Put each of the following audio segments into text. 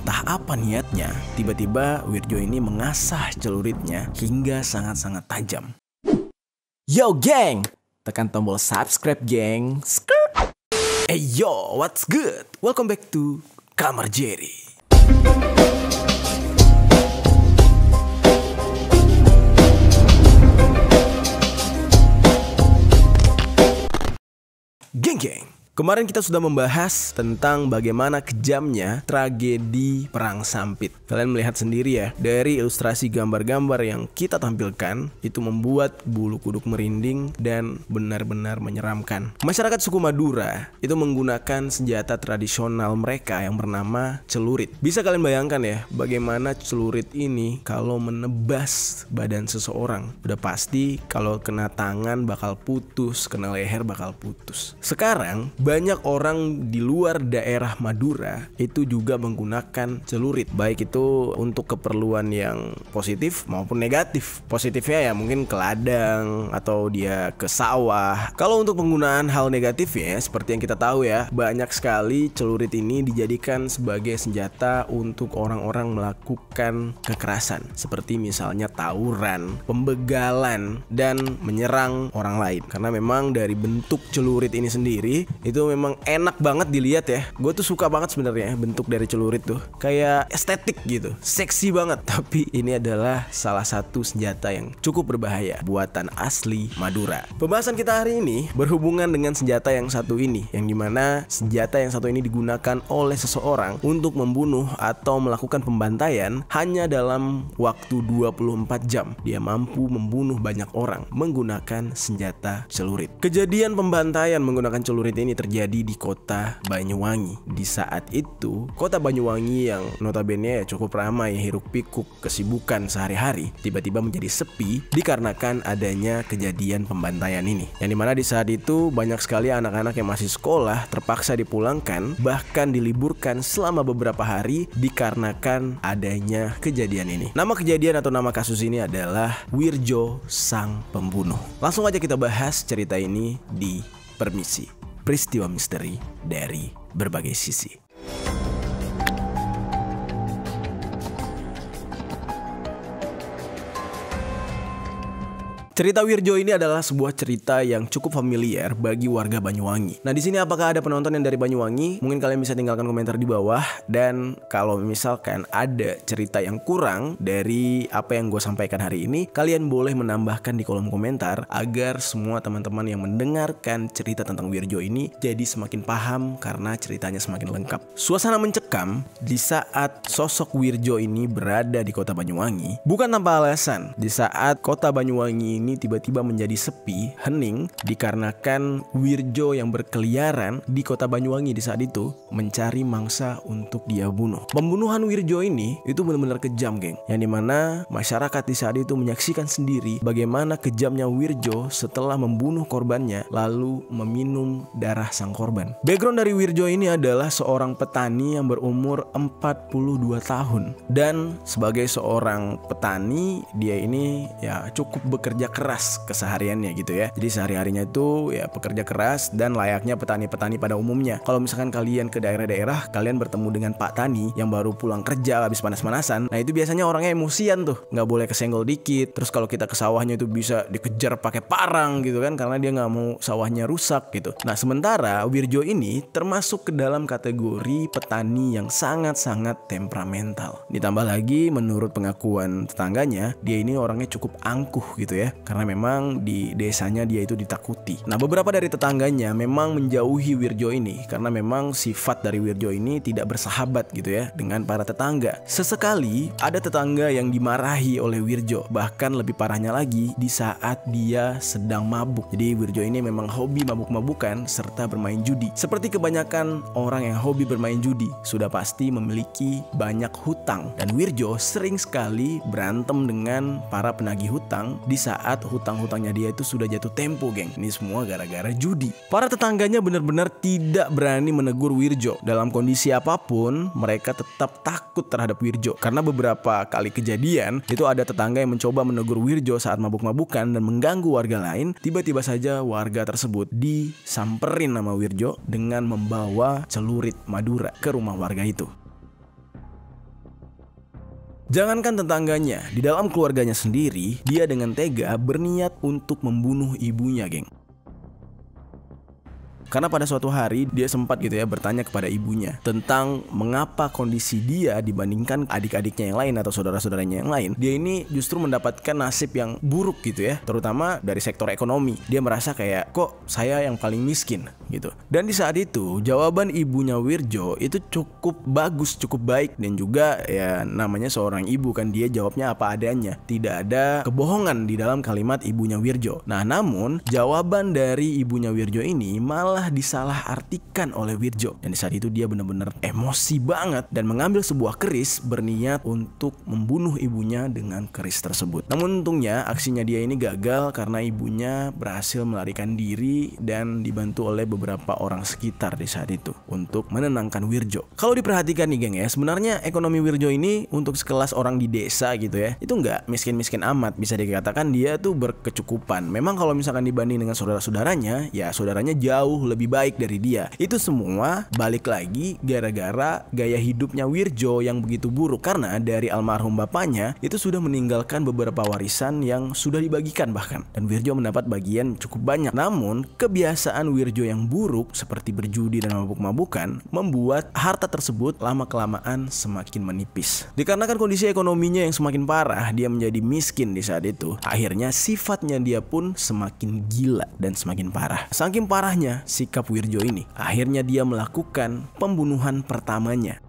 Entah apa niatnya, tiba-tiba Wirjo ini mengasah celuritnya hingga sangat-sangat tajam. Yo geng, tekan tombol subscribe geng. Hey yo, what's good? Welcome back to Kamar Jerry. Geng. Kemarin kita sudah membahas tentang bagaimana kejamnya tragedi Perang Sampit. Kalian melihat sendiri ya, dari ilustrasi gambar-gambar yang kita tampilkan, itu membuat bulu kuduk merinding dan benar-benar menyeramkan. Masyarakat suku Madura itu menggunakan senjata tradisional mereka yang bernama celurit. Bisa kalian bayangkan ya, bagaimana celurit ini kalau menebas badan seseorang. Udah pasti kalau kena tangan bakal putus, kena leher bakal putus. Sekarang banyak orang di luar daerah Madura itu juga menggunakan celurit, baik itu untuk keperluan yang positif maupun negatif. Positifnya ya mungkin ke ladang atau dia ke sawah. Kalau untuk penggunaan hal negatifnya, seperti yang kita tahu ya, banyak sekali celurit ini dijadikan sebagai senjata untuk orang-orang melakukan kekerasan, seperti misalnya tawuran, pembegalan, dan menyerang orang lain. Karena memang dari bentuk celurit ini sendiri itu memang enak banget dilihat ya. Gue tuh suka banget sebenarnya bentuk dari celurit tuh, kayak estetik gitu, seksi banget. Tapi ini adalah salah satu senjata yang cukup berbahaya, buatan asli Madura. Pembahasan kita hari ini berhubungan dengan senjata yang satu ini, yang dimana senjata yang satu ini digunakan oleh seseorang untuk membunuh atau melakukan pembantaian hanya dalam waktu 24 jam. Dia mampu membunuh banyak orang menggunakan senjata celurit. Kejadian pembantaian menggunakan celurit ini terjadi di kota Banyuwangi. Di saat itu, kota Banyuwangi yang notabene ya cukup ramai hiruk pikuk kesibukan sehari-hari, tiba-tiba menjadi sepi dikarenakan adanya kejadian pembantaian ini. Yang dimana di saat itu banyak sekali anak-anak yang masih sekolah terpaksa dipulangkan, bahkan diliburkan selama beberapa hari dikarenakan adanya kejadian ini. Nama kejadian atau nama kasus ini adalah Wirjo Sang Pembunuh. Langsung aja kita bahas cerita ini di Permisi, peristiwa misteri dari berbagai sisi. Cerita Wirjo ini adalah sebuah cerita yang cukup familiar bagi warga Banyuwangi. Nah, di sini apakah ada penonton yang dari Banyuwangi? Mungkin kalian bisa tinggalkan komentar di bawah. Dan kalau misalkan ada cerita yang kurang dari apa yang gue sampaikan hari ini, kalian boleh menambahkan di kolom komentar agar semua teman-teman yang mendengarkan cerita tentang Wirjo ini jadi semakin paham karena ceritanya semakin lengkap. Suasana mencekam di saat sosok Wirjo ini berada di kota Banyuwangi bukan tanpa alasan. Di saat kota Banyuwangi ini tiba-tiba menjadi sepi, hening, dikarenakan Wirjo yang berkeliaran di kota Banyuwangi di saat itu mencari mangsa untuk dia bunuh. Pembunuhan Wirjo ini itu benar-benar kejam, geng. Yang dimana masyarakat di saat itu menyaksikan sendiri bagaimana kejamnya Wirjo setelah membunuh korbannya lalu meminum darah sang korban. Background dari Wirjo ini adalah seorang petani yang berumur 42 tahun. Dan sebagai seorang petani, dia ini ya cukup bekerja keras kesehariannya gitu ya. Jadi sehari-harinya itu ya pekerja keras dan layaknya petani-petani pada umumnya. Kalau misalkan kalian ke daerah-daerah, kalian bertemu dengan Pak Tani yang baru pulang kerja habis panas-panasan. Nah, itu biasanya orangnya emosian tuh, nggak boleh kesenggol dikit. Terus kalau kita ke sawahnya itu bisa dikejar pakai parang gitu kan, karena dia nggak mau sawahnya rusak gitu. Nah, sementara Wirjo ini termasuk ke dalam kategori petani yang sangat-sangat temperamental. Ditambah lagi menurut pengakuan tetangganya, dia ini orangnya cukup angkuh gitu ya, karena memang di desanya dia itu ditakuti. Nah, beberapa dari tetangganya memang menjauhi Wirjo ini karena memang sifat dari Wirjo ini tidak bersahabat gitu ya dengan para tetangga. Sesekali ada tetangga yang dimarahi oleh Wirjo, bahkan lebih parahnya lagi di saat dia sedang mabuk. Jadi Wirjo ini memang hobi mabuk-mabukan serta bermain judi. Seperti kebanyakan orang yang hobi bermain judi, sudah pasti memiliki banyak hutang, dan Wirjo sering sekali berantem dengan para penagih hutang di saat hutang-hutangnya dia itu sudah jatuh tempo, geng. Ini semua gara-gara judi. Para tetangganya benar-benar tidak berani menegur Wirjo. Dalam kondisi apapun, mereka tetap takut terhadap Wirjo. Karena beberapa kali kejadian, itu ada tetangga yang mencoba menegur Wirjo saat mabuk-mabukan dan mengganggu warga lain. Tiba-tiba saja warga tersebut disamperin sama Wirjo dengan membawa celurit Madura ke rumah warga itu. Jangankan tetangganya, di dalam keluarganya sendiri, dia dengan tega berniat untuk membunuh ibunya, geng. Karena pada suatu hari dia sempat gitu ya bertanya kepada ibunya tentang mengapa kondisi dia dibandingkan adik-adiknya yang lain atau saudara-saudaranya yang lain, dia ini justru mendapatkan nasib yang buruk gitu ya, terutama dari sektor ekonomi. Dia merasa kayak, kok saya yang paling miskin gitu. Dan di saat itu jawaban ibunya Wirjo itu cukup bagus, cukup baik, dan juga ya namanya seorang ibu kan, dia jawabnya apa adanya. Tidak ada kebohongan di dalam kalimat ibunya Wirjo. Nah, namun jawaban dari ibunya Wirjo ini malah disalahartikan oleh Wirjo. Dan di saat itu dia benar-benar emosi banget dan mengambil sebuah keris berniat untuk membunuh ibunya dengan keris tersebut. Namun untungnya aksinya dia ini gagal karena ibunya berhasil melarikan diri dan dibantu oleh beberapa orang sekitar di saat itu untuk menenangkan Wirjo. Kalau diperhatikan nih geng ya, sebenarnya ekonomi Wirjo ini untuk sekelas orang di desa gitu ya, itu nggak miskin-miskin amat. Bisa dikatakan dia tuh berkecukupan. Memang kalau misalkan dibanding dengan saudara-saudaranya, ya saudaranya jauh lebih baik dari dia. Itu semua balik lagi gara-gara gaya hidupnya Wirjo yang begitu buruk, karena dari almarhum bapaknya itu sudah meninggalkan beberapa warisan yang sudah dibagikan bahkan, dan Wirjo mendapat bagian cukup banyak. Namun kebiasaan Wirjo yang buruk seperti berjudi dan mabuk-mabukan membuat harta tersebut lama-kelamaan semakin menipis. Dikarenakan kondisi ekonominya yang semakin parah, dia menjadi miskin di saat itu. Akhirnya sifatnya dia pun semakin gila dan semakin parah. Saking parahnya sikap Wirjo ini, akhirnya dia melakukan pembunuhan pertamanya.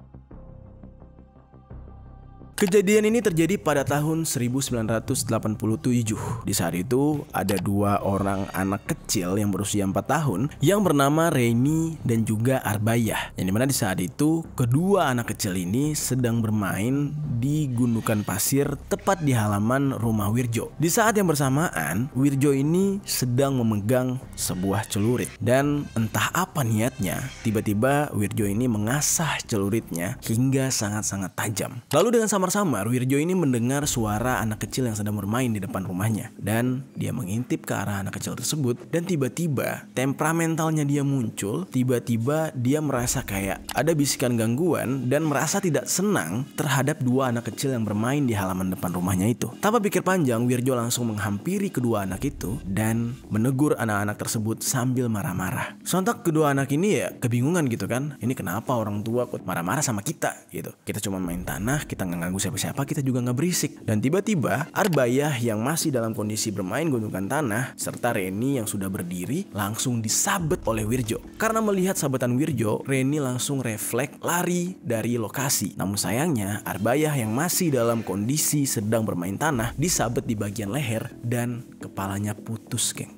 Kejadian ini terjadi pada tahun 1987. Di saat itu ada dua orang anak kecil yang berusia 4 tahun yang bernama Reni dan juga Arbayah. Yang dimana di saat itu kedua anak kecil ini sedang bermain di gundukan pasir tepat di halaman rumah Wirjo. Di saat yang bersamaan, Wirjo ini sedang memegang sebuah celurit, dan entah apa niatnya, tiba-tiba Wirjo ini mengasah celuritnya hingga sangat-sangat tajam. Lalu dengan samar-samar Wirjo ini mendengar suara anak kecil yang sedang bermain di depan rumahnya, dan dia mengintip ke arah anak kecil tersebut, dan tiba-tiba temperamentalnya dia muncul. Tiba-tiba dia merasa kayak ada bisikan gangguan dan merasa tidak senang terhadap dua anak kecil yang bermain di halaman depan rumahnya itu. Tanpa pikir panjang, Wirjo langsung menghampiri kedua anak itu dan menegur anak-anak tersebut sambil marah-marah. Sontak kedua anak ini ya kebingungan gitu kan, ini kenapa orang tua kok marah-marah sama kita gitu. Kita cuma main tanah, kita nggak ganggu siapa-siapa, kita juga nggak berisik. Dan tiba-tiba Arbayah yang masih dalam kondisi bermain gundukan tanah serta Reni yang sudah berdiri langsung disabet oleh Wirjo. Karena melihat sabetan Wirjo, Reni langsung refleks lari dari lokasi. Namun sayangnya Arbayah yang masih dalam kondisi sedang bermain tanah disabet di bagian leher dan kepalanya putus, geng.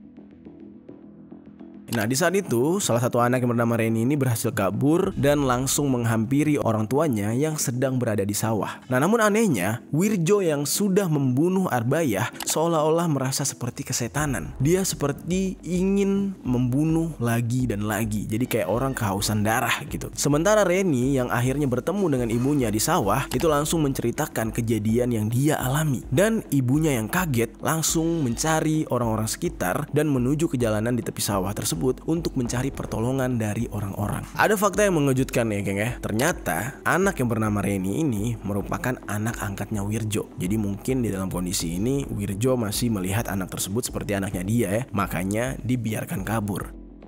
Nah, di saat itu salah satu anak yang bernama Reni ini berhasil kabur dan langsung menghampiri orang tuanya yang sedang berada di sawah. Nah, namun anehnya Wirjo yang sudah membunuh Arbayah seolah-olah merasa seperti kesetanan. Dia seperti ingin membunuh lagi dan lagi. Jadi kayak orang kehausan darah gitu. Sementara Reni yang akhirnya bertemu dengan ibunya di sawah itu langsung menceritakan kejadian yang dia alami. Dan ibunya yang kaget langsung mencari orang-orang sekitar dan menuju ke jalanan di tepi sawah tersebut untuk mencari pertolongan dari orang-orang. Ada fakta yang mengejutkan ya geng ya. Ternyata anak yang bernama Reni ini merupakan anak angkatnya Wirjo. Jadi mungkin di dalam kondisi ini Wirjo masih melihat anak tersebut seperti anaknya dia ya. Makanya dibiarkan kabur.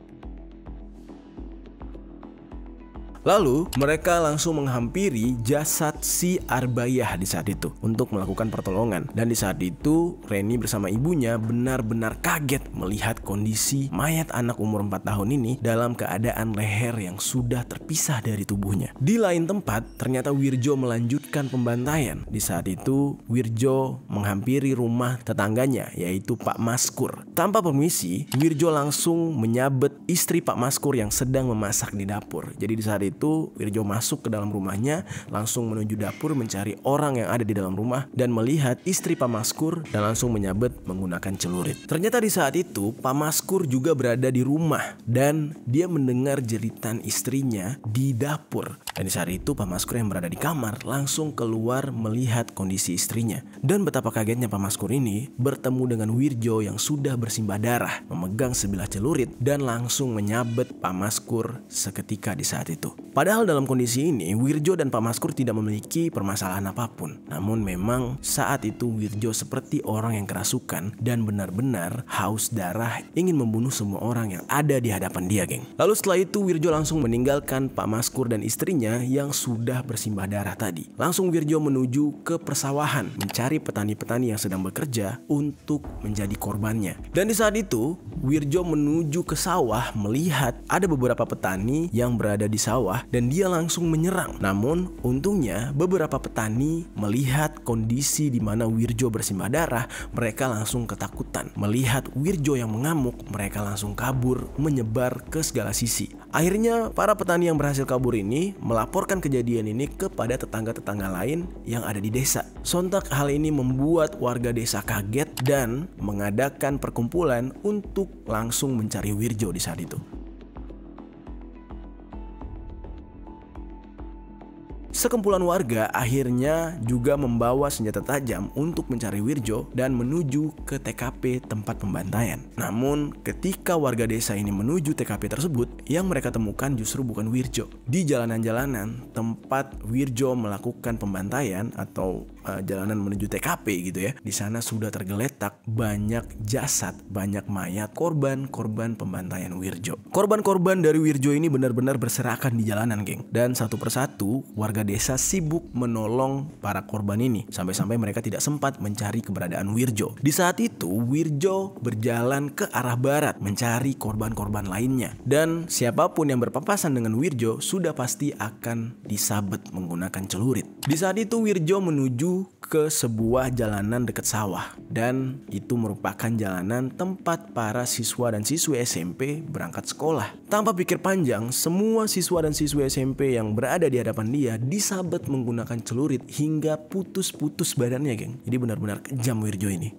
Lalu mereka langsung menghampiri jasad si Arbayah di saat itu untuk melakukan pertolongan. Dan di saat itu Reni bersama ibunya benar-benar kaget melihat kondisi mayat anak umur 4 tahun ini dalam keadaan leher yang sudah terpisah dari tubuhnya. Di lain tempat ternyata Wirjo melanjutkan pembantaian. Di saat itu Wirjo menghampiri rumah tetangganya yaitu Pak Maskur. Tanpa permisi Wirjo langsung menyabet istri Pak Maskur yang sedang memasak di dapur. Jadi di saat itu Wirjo masuk ke dalam rumahnya, langsung menuju dapur mencari orang yang ada di dalam rumah dan melihat istri Pak Maskur dan langsung menyabet menggunakan celurit. Ternyata di saat itu Pak Maskur juga berada di rumah dan dia mendengar jeritan istrinya di dapur. Dan di saat itu Pak Maskur yang berada di kamar langsung keluar melihat kondisi istrinya. Dan betapa kagetnya Pak Maskur ini bertemu dengan Wirjo yang sudah bersimbah darah, memegang sebilah celurit dan langsung menyabet Pak Maskur seketika di saat itu. Padahal dalam kondisi ini Wirjo dan Pak Maskur tidak memiliki permasalahan apapun. Namun memang saat itu Wirjo seperti orang yang kerasukan dan benar-benar haus darah, ingin membunuh semua orang yang ada di hadapan dia, geng. Lalu setelah itu Wirjo langsung meninggalkan Pak Maskur dan istrinya yang sudah bersimbah darah tadi. Langsung Wirjo menuju ke persawahan mencari petani-petani yang sedang bekerja untuk menjadi korbannya. Dan di saat itu Wirjo menuju ke sawah melihat ada beberapa petani yang berada di sawah dan dia langsung menyerang. Namun untungnya beberapa petani melihat kondisi di mana Wirjo bersimbah darah, mereka langsung ketakutan. Melihat Wirjo yang mengamuk, mereka langsung kabur menyebar ke segala sisi. Akhirnya para petani yang berhasil kabur ini melaporkan kejadian ini kepada tetangga-tetangga lain yang ada di desa. Sontak hal ini membuat warga desa kaget dan mengadakan perkumpulan untuk langsung mencari Wirjo di saat itu. Sekumpulan warga akhirnya juga membawa senjata tajam untuk mencari Wirjo dan menuju ke TKP tempat pembantaian. Namun ketika warga desa ini menuju TKP tersebut, yang mereka temukan justru bukan Wirjo. Di jalanan-jalanan tempat Wirjo melakukan pembantaian atau jalanan menuju TKP gitu ya, di sana sudah tergeletak banyak jasad, banyak mayat korban-korban pembantaian Wirjo. Korban-korban dari Wirjo ini benar-benar berserakan di jalanan, geng. Dan satu persatu warga desa sibuk menolong para korban ini sampai-sampai mereka tidak sempat mencari keberadaan Wirjo. Di saat itu Wirjo berjalan ke arah barat mencari korban-korban lainnya, dan siapapun yang berpapasan dengan Wirjo sudah pasti akan disabet menggunakan celurit. Di saat itu Wirjo menuju ke sebuah jalanan dekat sawah, dan itu merupakan jalanan tempat para siswa dan siswi SMP berangkat sekolah. Tanpa pikir panjang, semua siswa dan siswi SMP yang berada di hadapan dia disabet menggunakan celurit hingga putus-putus badannya, geng. Jadi benar-benar kejam Wirjo ini.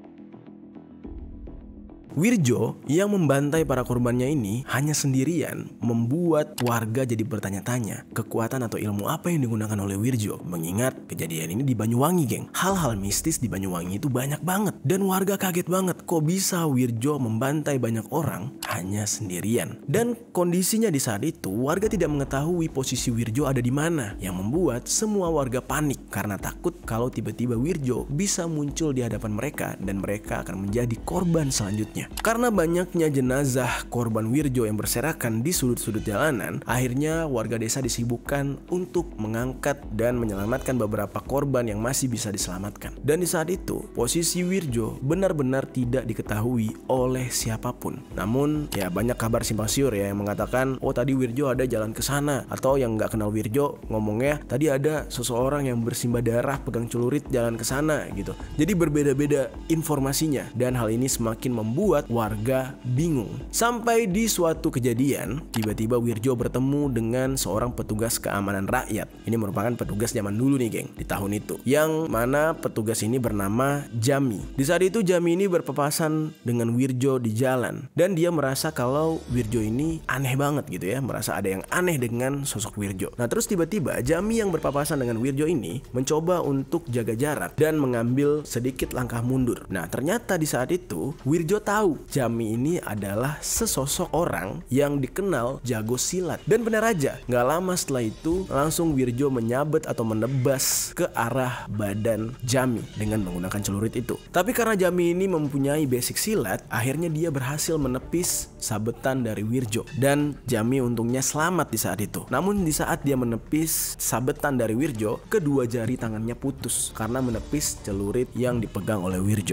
Wirjo yang membantai para korbannya ini hanya sendirian membuat warga jadi bertanya-tanya kekuatan atau ilmu apa yang digunakan oleh Wirjo. Mengingat kejadian ini di Banyuwangi, geng. Hal-hal mistis di Banyuwangi itu banyak banget dan warga kaget banget kok bisa Wirjo membantai banyak orang hanya sendirian. Dan kondisinya di saat itu warga tidak mengetahui posisi Wirjo ada di mana, yang membuat semua warga panik karena takut kalau tiba-tiba Wirjo bisa muncul di hadapan mereka dan mereka akan menjadi korban selanjutnya. Karena banyaknya jenazah korban Wirjo yang berserakan di sudut-sudut jalanan, akhirnya warga desa disibukkan untuk mengangkat dan menyelamatkan beberapa korban yang masih bisa diselamatkan. Dan di saat itu, posisi Wirjo benar-benar tidak diketahui oleh siapapun. Namun, ya banyak kabar simpang siur ya yang mengatakan, oh tadi Wirjo ada jalan ke sana, atau yang nggak kenal Wirjo ngomongnya tadi ada seseorang yang bersimbah darah pegang celurit jalan ke sana gitu. Jadi berbeda-beda informasinya, dan hal ini semakin membuat warga bingung. Sampai di suatu kejadian, tiba-tiba Wirjo bertemu dengan seorang petugas keamanan rakyat. Ini merupakan petugas zaman dulu nih, geng, di tahun itu. Yang mana petugas ini bernama Jami. Di saat itu Jami ini berpapasan dengan Wirjo di jalan, dan dia merasa kalau Wirjo ini aneh banget gitu ya, merasa ada yang aneh dengan sosok Wirjo. Nah terus tiba-tiba Jami yang berpapasan dengan Wirjo ini mencoba untuk jaga jarak dan mengambil sedikit langkah mundur. Nah ternyata di saat itu Wirjo tahu Jami ini adalah sesosok orang yang dikenal jago silat. Dan benar aja, gak lama setelah itu langsung Wirjo menyabet atau menebas ke arah badan Jami dengan menggunakan celurit itu. Tapi karena Jami ini mempunyai basic silat, akhirnya dia berhasil menepis sabetan dari Wirjo. Dan Jami untungnya selamat di saat itu. Namun di saat dia menepis sabetan dari Wirjo, kedua jari tangannya putus karena menepis celurit yang dipegang oleh Wirjo.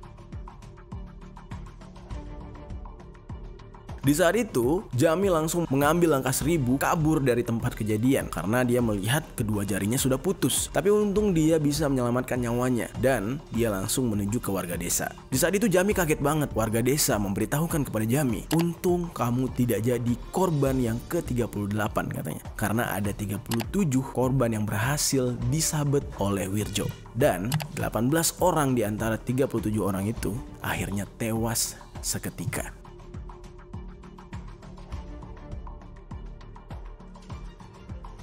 Di saat itu, Jami langsung mengambil langkah 1000 kabur dari tempat kejadian karena dia melihat kedua jarinya sudah putus. Tapi untung dia bisa menyelamatkan nyawanya dan dia langsung menuju ke warga desa. Di saat itu Jami kaget banget. Warga desa memberitahukan kepada Jami, untung kamu tidak jadi korban yang ke-38 katanya. Karena ada 37 korban yang berhasil disabet oleh Wirjo. Dan 18 orang di antara 37 orang itu akhirnya tewas seketika.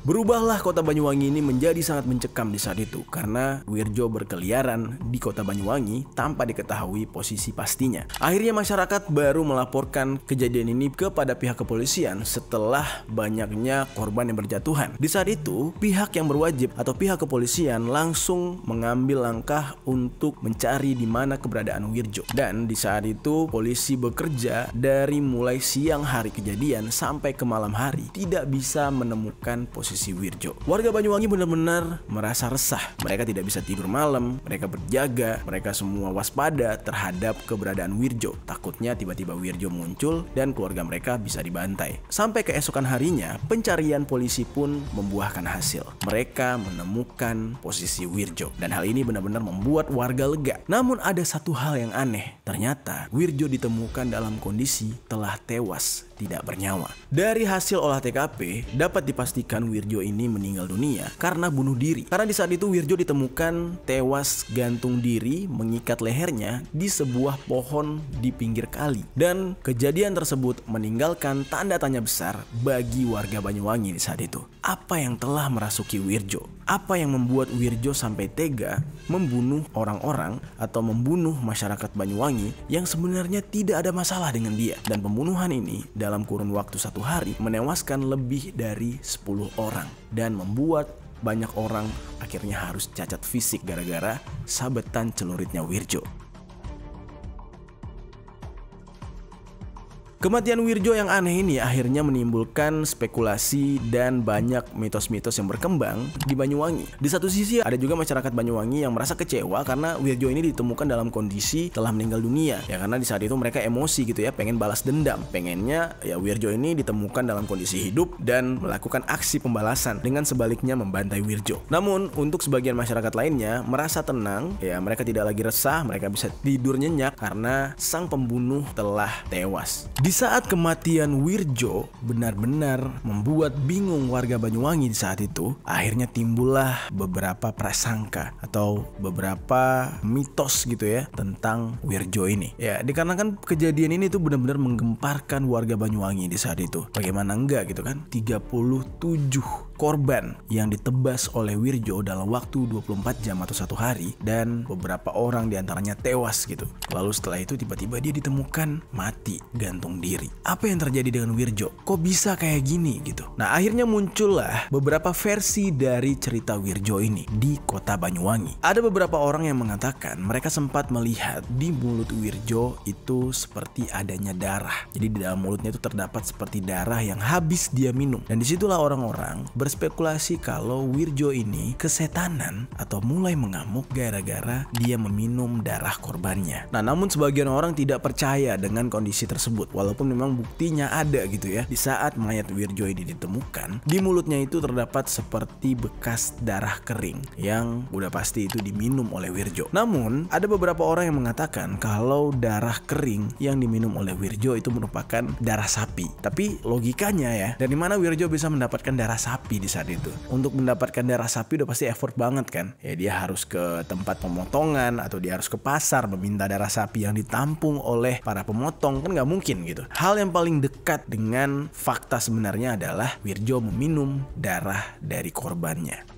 Berubahlah kota Banyuwangi ini menjadi sangat mencekam di saat itu karena Wirjo berkeliaran di kota Banyuwangi tanpa diketahui posisi pastinya. Akhirnya masyarakat baru melaporkan kejadian ini kepada pihak kepolisian setelah banyaknya korban yang berjatuhan. Di saat itu, pihak yang berwajib atau pihak kepolisian langsung mengambil langkah untuk mencari di mana keberadaan Wirjo. Dan di saat itu, polisi bekerja dari mulai siang hari kejadian sampai ke malam hari tidak bisa menemukan posisi Wirjo. Warga Banyuwangi benar-benar merasa resah. Mereka tidak bisa tidur malam, mereka berjaga, mereka semua waspada terhadap keberadaan Wirjo. Takutnya tiba-tiba Wirjo muncul dan keluarga mereka bisa dibantai. Sampai keesokan harinya, pencarian polisi pun membuahkan hasil. Mereka menemukan posisi Wirjo dan hal ini benar-benar membuat warga lega. Namun ada satu hal yang aneh. Ternyata Wirjo ditemukan dalam kondisi telah tewas, tidak bernyawa. Dari hasil olah TKP dapat dipastikan Wirjo ini meninggal dunia karena bunuh diri. Karena di saat itu Wirjo ditemukan tewas gantung diri mengikat lehernya di sebuah pohon di pinggir kali. Dan kejadian tersebut meninggalkan tanda tanya besar bagi warga Banyuwangi di saat itu. Apa yang telah merasuki Wirjo? Apa yang membuat Wirjo sampai tega membunuh orang-orang atau membunuh masyarakat Banyuwangi yang sebenarnya tidak ada masalah dengan dia? Dan pembunuhan ini dalam kurun waktu 1 hari menewaskan lebih dari 10 orang dan membuat banyak orang akhirnya harus cacat fisik gara-gara sabetan celuritnya Wirjo. Kematian Wirjo yang aneh ini akhirnya menimbulkan spekulasi dan banyak mitos-mitos yang berkembang di Banyuwangi. Di satu sisi ada juga masyarakat Banyuwangi yang merasa kecewa karena Wirjo ini ditemukan dalam kondisi telah meninggal dunia. Ya karena di saat itu mereka emosi gitu ya, pengen balas dendam. Pengennya ya Wirjo ini ditemukan dalam kondisi hidup dan melakukan aksi pembalasan dengan sebaliknya membantai Wirjo. Namun untuk sebagian masyarakat lainnya merasa tenang, ya mereka tidak lagi resah, mereka bisa tidur nyenyak karena sang pembunuh telah tewas. Di saat kematian Wirjo benar-benar membuat bingung warga Banyuwangi di saat itu, akhirnya timbullah beberapa prasangka atau beberapa mitos gitu ya tentang Wirjo ini. Ya, dikarenakan kejadian ini tuh benar-benar menggemparkan warga Banyuwangi di saat itu. Bagaimana enggak gitu kan? 37 korban yang ditebas oleh Wirjo dalam waktu 24 jam atau 1 hari dan beberapa orang diantaranya tewas gitu. Lalu setelah itu tiba-tiba dia ditemukan mati gantung diri. Apa yang terjadi dengan Wirjo? Kok bisa kayak gini gitu? Nah akhirnya muncullah beberapa versi dari cerita Wirjo ini di kota Banyuwangi. Ada beberapa orang yang mengatakan mereka sempat melihat di mulut Wirjo itu seperti adanya darah. Jadi di dalam mulutnya itu terdapat seperti darah yang habis dia minum. Dan disitulah orang-orang berspekulasi kalau Wirjo ini kesetanan atau mulai mengamuk gara-gara dia meminum darah korbannya. Nah namun sebagian orang tidak percaya dengan kondisi tersebut walaupun memang buktinya ada gitu ya. Di saat mayat Wirjo ini ditemukan, di mulutnya itu terdapat seperti bekas darah kering yang udah pasti itu diminum oleh Wirjo. Namun ada beberapa orang yang mengatakan kalau darah kering yang diminum oleh Wirjo itu merupakan darah sapi. Tapi logikanya ya, dari mana Wirjo bisa mendapatkan darah sapi di saat itu? Untuk mendapatkan darah sapi udah pasti effort banget kan. Ya dia harus ke tempat pemotongan atau dia harus ke pasar meminta darah sapi yang ditampung oleh para pemotong, kan nggak mungkin gitu. Hal yang paling dekat dengan fakta sebenarnya adalah Wirjo meminum darah dari korbannya.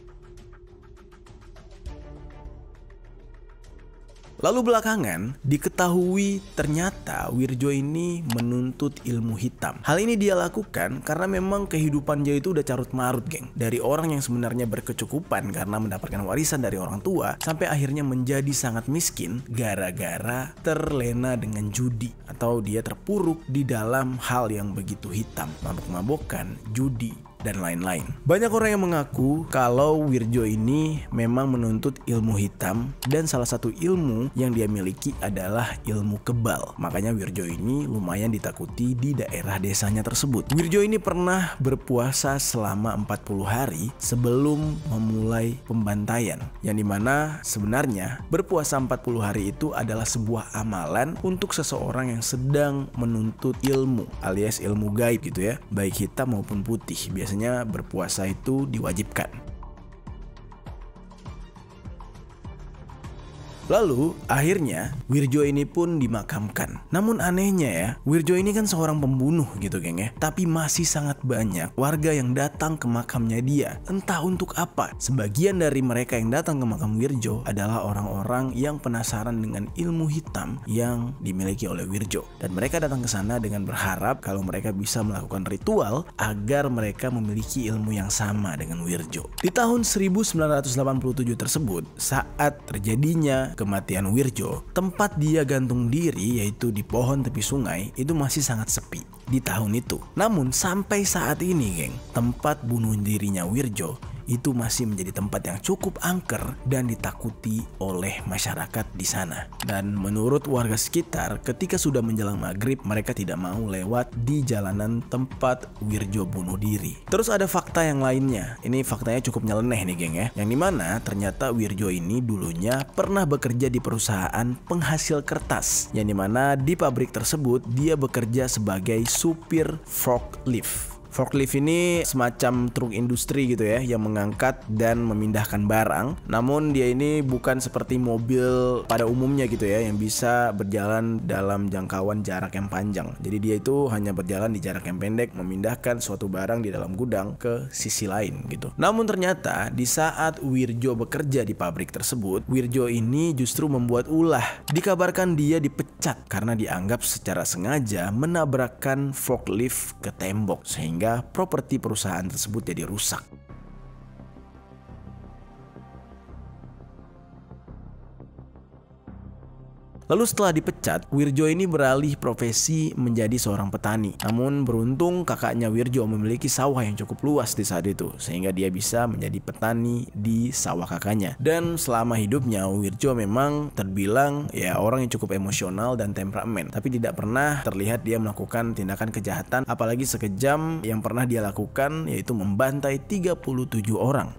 Lalu belakangan diketahui ternyata Wirjo ini menuntut ilmu hitam. Hal ini dia lakukan karena memang kehidupan dia itu udah carut marut geng. Dari orang yang sebenarnya berkecukupan karena mendapatkan warisan dari orang tua sampai akhirnya menjadi sangat miskin gara-gara terlena dengan judi atau dia terpuruk di dalam hal yang begitu hitam, mabok-mabokan, judi dan lain-lain. Banyak orang yang mengaku kalau Wirjo ini memang menuntut ilmu hitam dan salah satu ilmu yang dia miliki adalah ilmu kebal. Makanya Wirjo ini lumayan ditakuti di daerah desanya tersebut. Wirjo ini pernah berpuasa selama 40 hari sebelum memulai pembantaian, yang dimana sebenarnya berpuasa 40 hari itu adalah sebuah amalan untuk seseorang yang sedang menuntut ilmu alias ilmu gaib gitu ya, baik hitam maupun putih. Biasanya berpuasa itu diwajibkan. Lalu akhirnya Wirjo ini pun dimakamkan. Namun anehnya ya, Wirjo ini kan seorang pembunuh gitu geng ya. Tapi masih sangat banyak warga yang datang ke makamnya dia. Entah untuk apa. Sebagian dari mereka yang datang ke makam Wirjo adalah orang-orang yang penasaran dengan ilmu hitam yang dimiliki oleh Wirjo. Dan mereka datang ke sana dengan berharap kalau mereka bisa melakukan ritual agar mereka memiliki ilmu yang sama dengan Wirjo. Di tahun 1987 tersebut, saat terjadinya kematian Wirjo, tempat dia gantung diri yaitu di pohon tepi sungai itu masih sangat sepi di tahun itu. Namun sampai saat ini geng, tempat bunuh dirinya Wirjo itu masih menjadi tempat yang cukup angker dan ditakuti oleh masyarakat di sana. Dan menurut warga sekitar, ketika sudah menjelang maghrib, mereka tidak mau lewat di jalanan tempat Wirjo bunuh diri. Terus ada fakta yang lainnya. Ini faktanya cukup nyeleneh nih geng ya. Yang dimana ternyata Wirjo ini dulunya pernah bekerja di perusahaan penghasil kertas. Yang dimana di pabrik tersebut dia bekerja sebagai supir forklift. Forklift ini semacam truk industri gitu ya, yang mengangkat dan memindahkan barang. Namun dia ini bukan seperti mobil pada umumnya gitu ya, yang bisa berjalan dalam jangkauan jarak yang panjang. Jadi dia itu hanya berjalan di jarak yang pendek, memindahkan suatu barang di dalam gudang ke sisi lain gitu. Namun ternyata di saat Wirjo bekerja di pabrik tersebut, Wirjo ini justru membuat ulah. Dikabarkan dia dipecat karena dianggap secara sengaja menabrakkan forklift ke tembok, sehingga properti perusahaan tersebut jadi rusak. Lalu setelah dipecat, Wirjo ini beralih profesi menjadi seorang petani. Namun beruntung kakaknya Wirjo memiliki sawah yang cukup luas di saat itu, sehingga dia bisa menjadi petani di sawah kakaknya. Dan selama hidupnya Wirjo memang terbilang ya orang yang cukup emosional dan temperamen. Tapi tidak pernah terlihat dia melakukan tindakan kejahatan, apalagi sekejam yang pernah dia lakukan yaitu membantai 37 orang.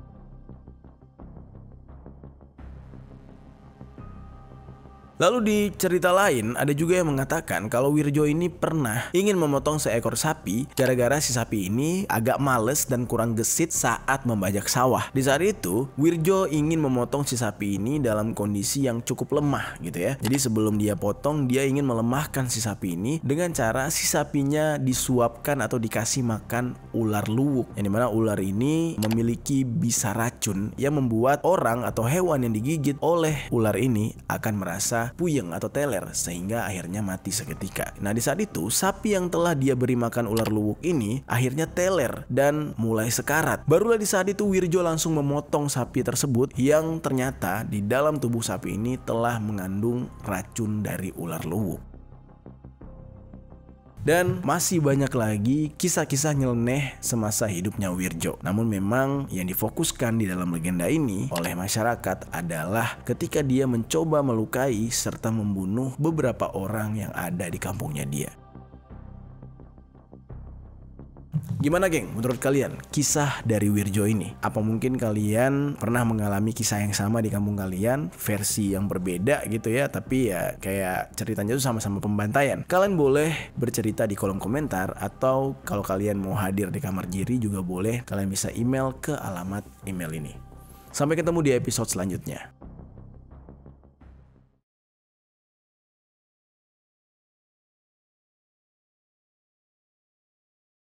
Lalu di cerita lain ada juga yang mengatakan kalau Wirjo ini pernah ingin memotong seekor sapi gara-gara si sapi ini agak males dan kurang gesit saat membajak sawah. Di saat itu Wirjo ingin memotong si sapi ini dalam kondisi yang cukup lemah gitu ya. Jadi sebelum dia potong, dia ingin melemahkan si sapi ini dengan cara si sapinya disuapkan atau dikasih makan ular luwuk. Yang dimana ular ini memiliki bisa racun yang membuat orang atau hewan yang digigit oleh ular ini akan merasa puyeng atau teler, sehingga akhirnya mati seketika. Nah di saat itu sapi yang telah dia beri makan ular luwuk ini akhirnya teler dan mulai sekarat. Barulah di saat itu Wirjo langsung memotong sapi tersebut yang ternyata di dalam tubuh sapi ini telah mengandung racun dari ular luwuk. Dan masih banyak lagi kisah-kisah nyeleneh semasa hidupnya Wirjo. Namun memang yang difokuskan di dalam legenda ini oleh masyarakat adalah ketika dia mencoba melukai serta membunuh beberapa orang yang ada di kampungnya dia. Gimana geng, menurut kalian kisah dari Wirjo ini? Apa mungkin kalian pernah mengalami kisah yang sama di kampung kalian, versi yang berbeda gitu ya, tapi ya kayak ceritanya tuh sama-sama pembantaian? Kalian boleh bercerita di kolom komentar, atau kalau kalian mau hadir di Kamar Jiri juga boleh, kalian bisa email ke alamat email ini. Sampai ketemu di episode selanjutnya.